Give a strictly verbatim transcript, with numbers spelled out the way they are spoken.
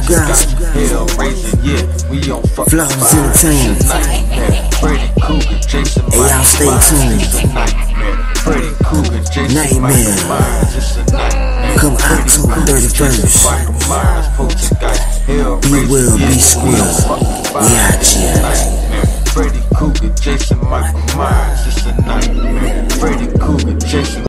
gospel. Hell raising, yeah, we on fuck. Flowers Entertainment. Freddy Cougar, Jason Hey, y'all stay tuned. Freddy Cougar, Jason Nite Mare. Come October thirty-first. Be well, be square. We out here. Freddy Cougar, Jason Michael Myers.